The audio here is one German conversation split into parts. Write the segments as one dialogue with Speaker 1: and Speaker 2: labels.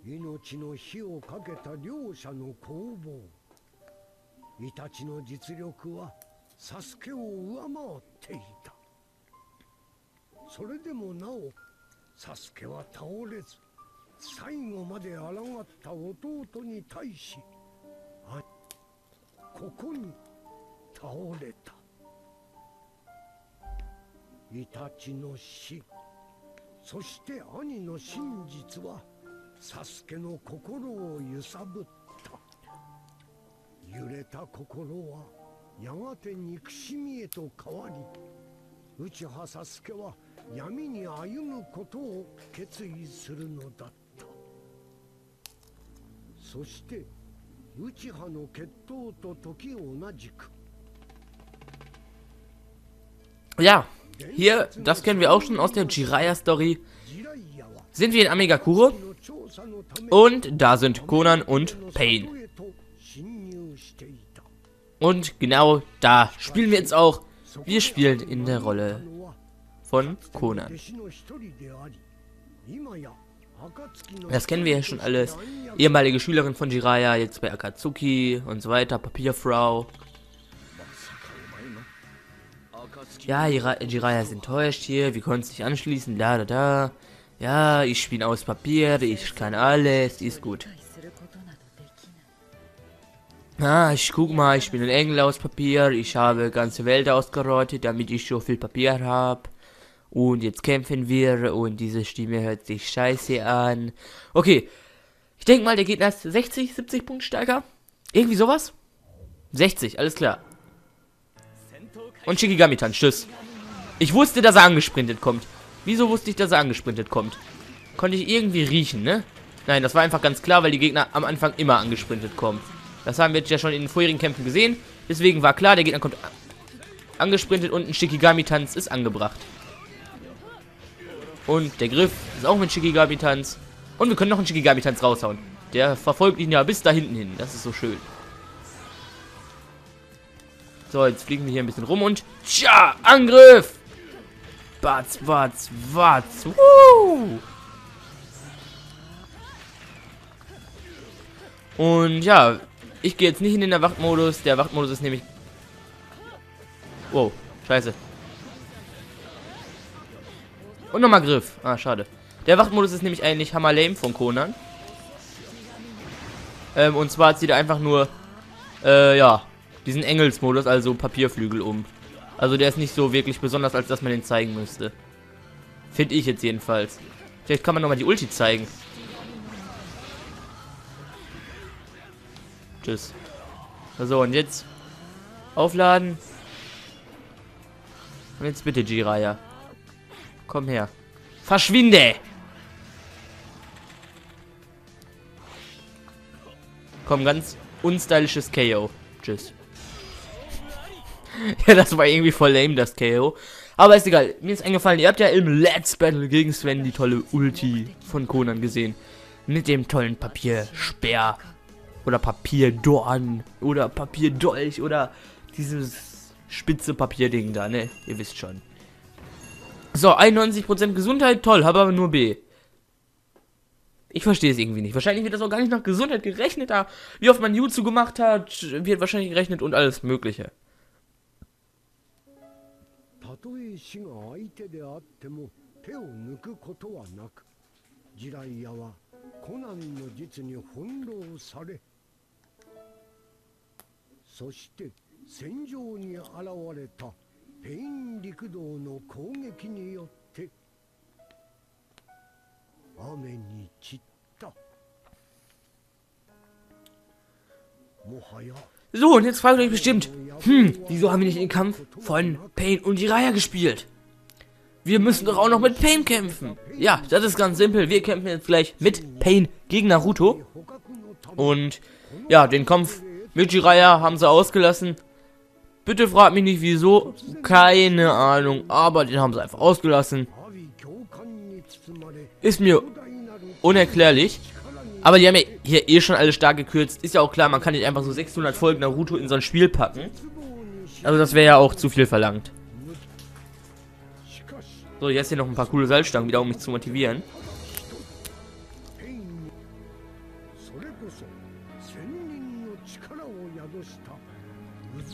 Speaker 1: 命の火をかけた両者の攻防。イタチの実力はサスケを上回っていた。それでもなおサスケは倒れず、最後まで抗った弟に対し、ここに倒れた。イタチの死、そして兄の真実はサスケの心を揺さぶった。揺れた心はやがて憎しみへと変わり、内葉サスケは闇に歩むことを決意するのだった。そして内葉の決闘と時同じく。
Speaker 2: Ja, hier, das kennen wir auch schon aus der Jiraiya-Story. Sind wir in Amegakure und da sind Conan und Pain. Und genau da spielen wir jetzt auch. Wir spielen in der Rolle von Conan. Das kennen wir ja schon alles. Ehemalige Schülerin von Jiraiya, jetzt bei Akatsuki und so weiter, Papierfrau. Ja, Jiraiya ist enttäuscht hier, wir konnten es nicht anschließen, da. Ja, ich bin aus Papier, ich kann alles, ist gut. Ah, ich guck mal, ich bin ein Engel aus Papier, ich habe ganze Welt ausgerottet, damit ich so viel Papier habe. Und jetzt kämpfen wir und diese Stimme hört sich scheiße an. Okay, ich denke mal, der Gegner ist 60, 70 Punkte stärker. Irgendwie sowas? 60, alles klar. Und Shikigami-Tanz, tschüss. Ich wusste, dass er angesprintet kommt. Wieso wusste ich, dass er angesprintet kommt? Konnte ich irgendwie riechen, ne? Nein, das war einfach ganz klar, weil die Gegner am Anfang immer angesprintet kommen. Das haben wir jetzt ja schon in den vorherigen Kämpfen gesehen. Deswegen war klar, der Gegner kommt angesprintet und ein Shikigami-Tanz ist angebracht. Und der Griff ist auch mit Shikigami-Tanz. Und wir können noch einen Shikigami-Tanz raushauen. Der verfolgt ihn ja bis da hinten hin. Das ist so schön. So, jetzt fliegen wir hier ein bisschen rum und... Tja, Angriff! Batz. Woo! Und ja, ich gehe jetzt nicht in den Wachtmodus. Der Wachtmodus ist nämlich... Wow, scheiße. Und nochmal Griff. Ah, schade. Der Wachtmodus ist nämlich eigentlich hammer lame von Conan. Und zwar zieht er einfach nur, ja, diesen Engelsmodus, also Papierflügel um. Also der ist nicht so wirklich besonders, als dass man den zeigen müsste. Finde ich jetzt jedenfalls. Vielleicht kann man nochmal die Ulti zeigen. Tschüss. So, und jetzt aufladen. Und jetzt bitte Jiraiya. Komm her. Verschwinde! Komm, ganz unstylisches KO. Tschüss. Ja, das war irgendwie voll lame, das KO. Aber ist egal. Mir ist eingefallen, ihr habt ja im Let's Battle gegen Sven die tolle Ulti von Conan gesehen. Mit dem tollen Papierspeer. Oder Papierdorn. Oder Papierdolch. Oder dieses spitze Papierding da, ne? Ihr wisst schon. So, 91% Gesundheit. Toll, habe aber nur B. Ich verstehe es irgendwie nicht. Wahrscheinlich wird das auch gar nicht nach Gesundheit gerechnet. Da, wie oft man Jutsu gemacht hat, wird wahrscheinlich gerechnet und alles Mögliche. So, und jetzt fragt ihr euch bestimmt, wieso haben wir nicht den Kampf von Pain und Jiraiya gespielt? Wir müssen doch auch noch mit Pain kämpfen. Ja, das ist ganz simpel. Wir kämpfen jetzt gleich mit Pain gegen Naruto. Und ja, den Kampf mit Jiraiya haben sie ausgelassen. Bitte fragt mich nicht wieso. Keine Ahnung. Aber den haben sie einfach ausgelassen. Ist mir unerklärlich. Aber die haben ja hier eh schon alles stark gekürzt. Ist ja auch klar, man kann nicht einfach so 600 Folgen Naruto in so ein Spiel packen. Also das wäre ja auch zu viel verlangt. So, jetzt hier noch ein paar coole Salzstangen wieder, um mich zu motivieren.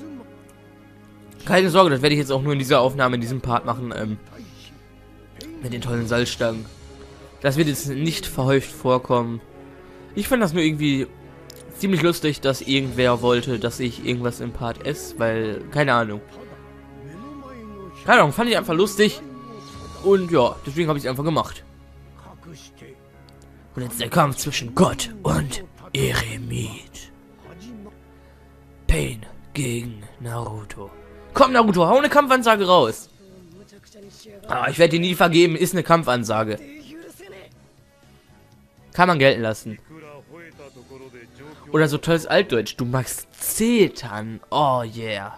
Speaker 2: Keine Sorge, das werde ich jetzt auch nur in dieser Aufnahme, in diesem Part machen, mit den tollen Salzstangen. Das wird jetzt nicht verhäuft vorkommen. Ich fand das nur irgendwie ziemlich lustig, dass irgendwer wollte, dass ich irgendwas im Part esse, weil, keine Ahnung. Keine Ahnung, fand ich einfach lustig. Und ja, deswegen habe ich es einfach gemacht. Und jetzt der Kampf zwischen Gott und Eremit. Pain gegen Naruto. Komm, Naruto, hau eine Kampfansage raus. Ah, ich werde dir nie vergeben, ist eine Kampfansage. Kann man gelten lassen. Oder so tolles Altdeutsch, du magst zetern. Oh yeah.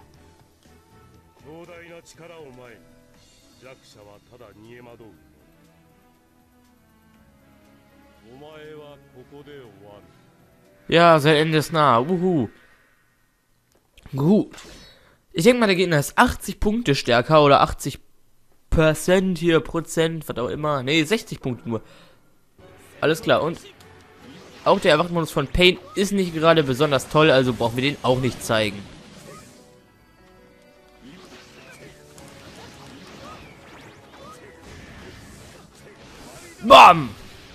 Speaker 2: Ja, sein Ende ist nah. Uhu. Gut. Ich denke mal, der Gegner ist 80 Punkte stärker oder 80% hier, Prozent, was auch immer. Ne, 60 Punkte nur. Alles klar. Und auch der Erwachtmodus von Pain ist nicht gerade besonders toll, also brauchen wir den auch nicht zeigen. Bam!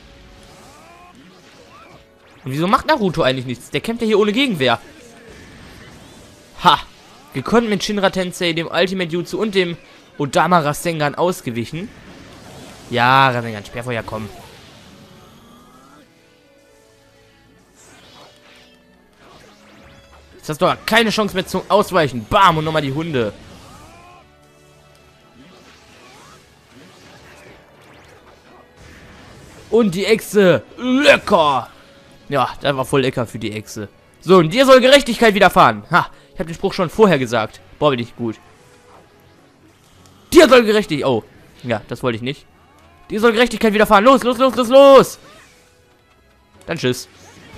Speaker 2: Und wieso macht Naruto eigentlich nichts? Der kämpft ja hier ohne Gegenwehr. Ha! Gekonnt mit Shinra Tensei, dem Ultimate Jutsu und dem Odama Rasengan ausgewichen. Ja, Rasengan, Sperrfeuer, komm. Jetzt hast du aber keine Chance mehr zum Ausweichen. Bam, und nochmal die Hunde. Und die Echse. Lecker. Ja, das war voll lecker für die Echse. So, und dir soll Gerechtigkeit widerfahren. Ha, ich habe den Spruch schon vorher gesagt. Boah, bin ich gut. Dir soll Gerechtigkeit... Oh, ja, das wollte ich nicht. Dir soll Gerechtigkeit widerfahren. Los, los, los, los, los. Dann tschüss.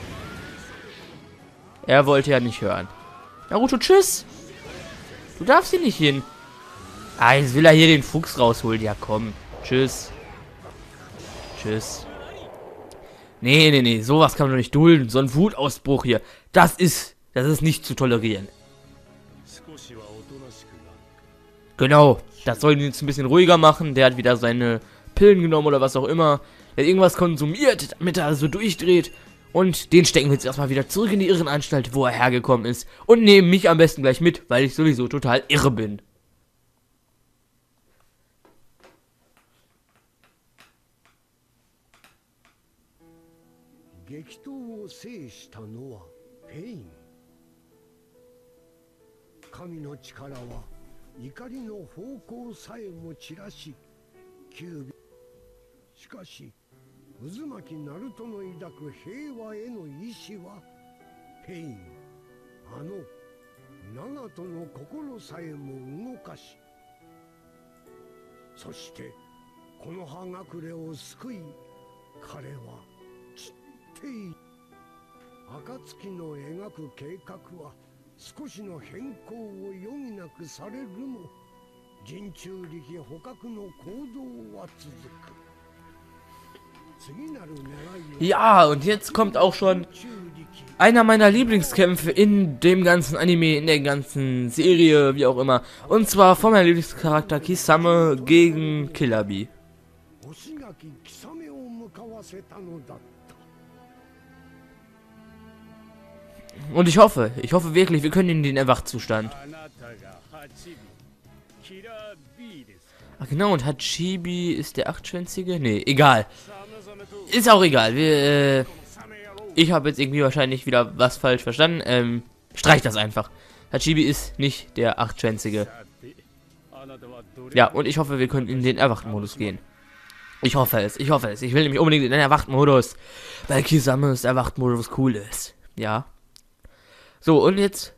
Speaker 2: Er wollte ja nicht hören. Naruto, tschüss. Du darfst hier nicht hin. Ah, jetzt will er hier den Fuchs rausholen. Ja, komm. Tschüss. Tschüss. Nee, nee, nee. Sowas kann man doch nicht dulden. So ein Wutausbruch hier. Das ist nicht zu tolerieren. Genau. Das soll ihn jetzt ein bisschen ruhiger machen. Der hat wieder seine Pillen genommen oder was auch immer. Er hat irgendwas konsumiert, damit er so durchdreht. Und den stecken wir jetzt erstmal wieder zurück in die Irrenanstalt, wo er hergekommen ist. Und nehmen mich am besten gleich mit, weil ich sowieso total irre bin.
Speaker 1: 渦巻きナルトの抱く平和への意志はペイン、あの長門の心さえも動かし、そしてこの葉隠れを救い、彼は散っている。暁の描く計画は少しの変更を余儀なくされるも、人中力捕獲の行動は続く。
Speaker 2: Ja, und jetzt kommt auch schon einer meiner Lieblingskämpfe in dem ganzen Anime, in der ganzen Serie, wie auch immer. Und zwar von meinem Lieblingscharakter Kisame gegen Killer Bee. Und ich hoffe wirklich, wir können ihn in den Erwachzustand. Ach genau, und Hachibi ist der achtschwänzige? Nee, egal. Ist auch egal. Ich habe jetzt irgendwie wahrscheinlich wieder was falsch verstanden. Streich das einfach. Hachibi ist nicht der achtschwänzige. Ja, und ich hoffe, wir können in den Erwachten-Modus gehen. Ich hoffe es, ich hoffe es. Ich will nämlich unbedingt in den Erwachten-Modus, weil Kisames Erwachten-Modus cool ist. Ja. So, und jetzt...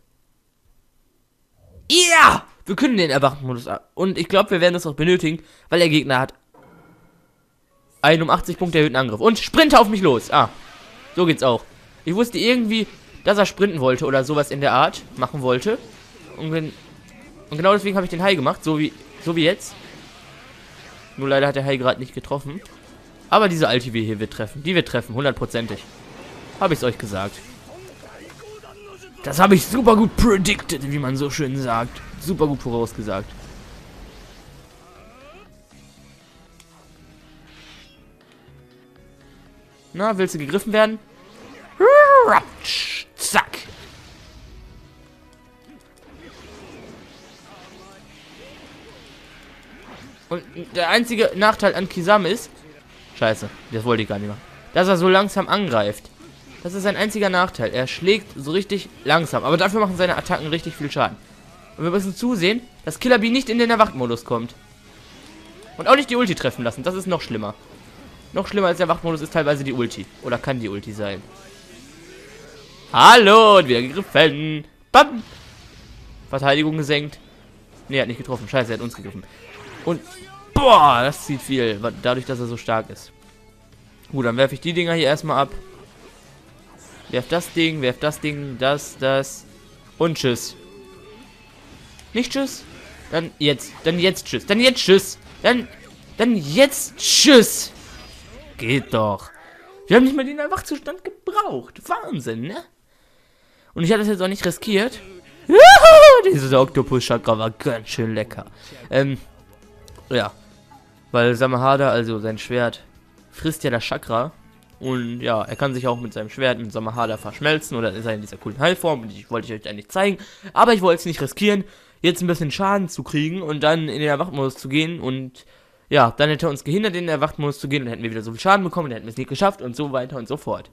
Speaker 2: Ja! Wir können den Erwachten-Modus ab. Und ich glaube, wir werden das auch benötigen, weil der Gegner hat einen um 80 Punkte erhöhten Angriff. Und Sprinter auf mich los. Ah, so geht's auch. Ich wusste irgendwie, dass er sprinten wollte oder sowas in der Art machen wollte. Und genau deswegen habe ich den Hai gemacht, so wie jetzt. Nur leider hat der Hai gerade nicht getroffen. Aber diese Ulti hier wird treffen. Die wird treffen, hundertprozentig. Habe ich es euch gesagt. Das habe ich super gut predicted, wie man so schön sagt. Super gut vorausgesagt. Na, willst du gegriffen werden? Zack. Und der einzige Nachteil an Kisame ist... Scheiße, das wollte ich gar nicht machen. Dass er so langsam angreift. Das ist sein einziger Nachteil. Er schlägt so richtig langsam. Aber dafür machen seine Attacken richtig viel Schaden. Und wir müssen zusehen, dass Killer Bee nicht in den Erwacht-Modus kommt. Und auch nicht die Ulti treffen lassen. Das ist noch schlimmer. Noch schlimmer als der Erwacht-Modus ist teilweise die Ulti. Oder kann die Ulti sein. Hallo, und wieder gegriffen. Bam. Verteidigung gesenkt. Ne, hat nicht getroffen. Scheiße, er hat uns gegriffen. Und, boah, das zieht viel. Dadurch, dass er so stark ist. Gut, dann werfe ich die Dinger hier erstmal ab. Werf das Ding, das. Und tschüss. Nicht tschüss? Dann jetzt tschüss. Dann jetzt tschüss. Dann jetzt tschüss. Geht doch. Wir haben nicht mal den Erwachzustand gebraucht. Wahnsinn, ne? Und ich hatte das jetzt auch nicht riskiert. Dieser Oktopus-Chakra war ganz schön lecker. Ja. Weil Samahada, also sein Schwert, frisst ja das Chakra. Und ja, er kann sich auch mit seinem Schwert mit Samahada verschmelzen. Oder ist er in dieser coolen Heilform. Und die wollte ich euch eigentlich zeigen. Aber ich wollte es nicht riskieren, jetzt ein bisschen Schaden zu kriegen und dann in den Erwachtmodus zu gehen. Und ja, dann hätte er uns gehindert, in den Erwachtmodus zu gehen. Und hätten wir wieder so viel Schaden bekommen. Dann hätten wir es nicht geschafft. Und so weiter und so fort.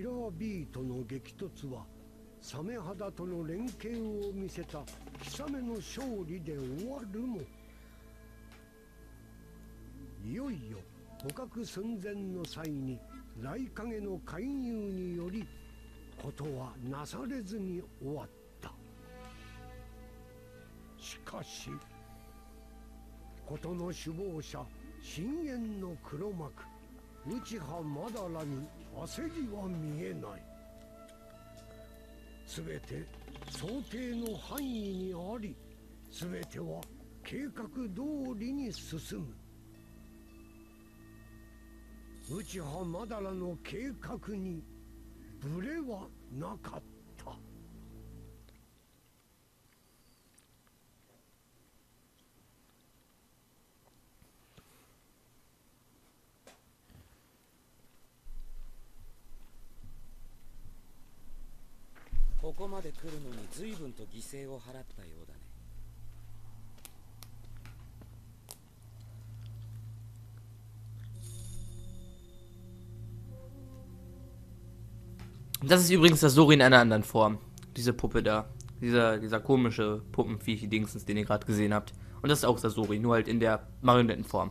Speaker 2: Das ist übrigens das Sori in einer anderen Form. Diese Puppe da. Dieser komische Puppenviech-Dingsens, den ihr gerade gesehen habt. Und das ist auch das Sori, nur halt in der Marionettenform.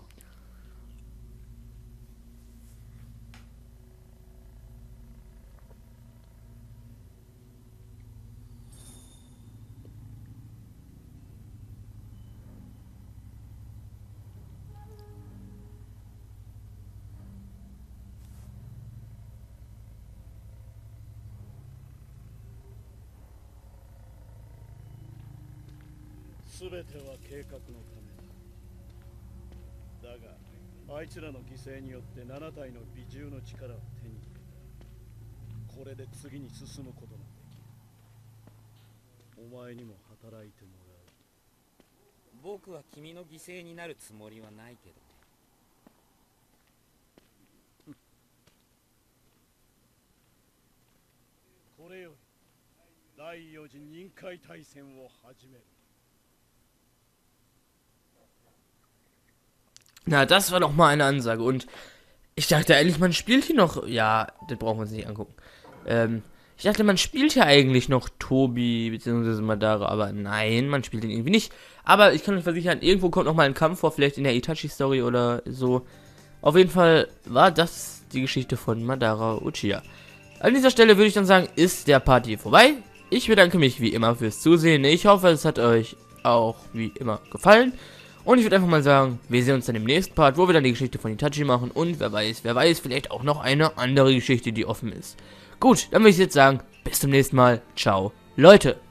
Speaker 2: Na, das war doch mal eine Ansage. Und ich dachte eigentlich, man spielt hier noch... Ja, das brauchen wir uns nicht angucken. Ich dachte, man spielt ja eigentlich noch Tobi bzw. Madara. Aber nein, man spielt ihn irgendwie nicht. Aber ich kann euch versichern, irgendwo kommt noch mal ein Kampf vor. Vielleicht in der Itachi-Story oder so. Auf jeden Fall war das die Geschichte von Madara Uchiha. An dieser Stelle würde ich dann sagen, ist der Part hier vorbei. Ich bedanke mich wie immer fürs Zusehen. Ich hoffe, es hat euch auch wie immer gefallen. Und ich würde einfach mal sagen, wir sehen uns dann im nächsten Part, wo wir dann die Geschichte von Itachi machen. Und wer weiß, vielleicht auch noch eine andere Geschichte, die offen ist. Gut, dann würde ich jetzt sagen, bis zum nächsten Mal. Ciao, Leute.